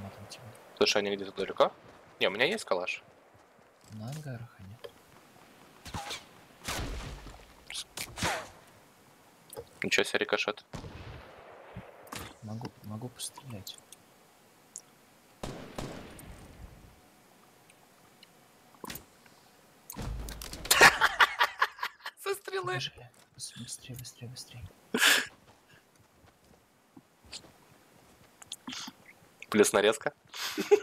посмотрим тебя. Слушай, они где-то далеко? Не, у меня есть калаш. На ангарах они. Ничего себе, рикошет. Могу пострелять. Со стрелы. Побежали. Быстрее, быстрее, быстрее. Плюс нарезка.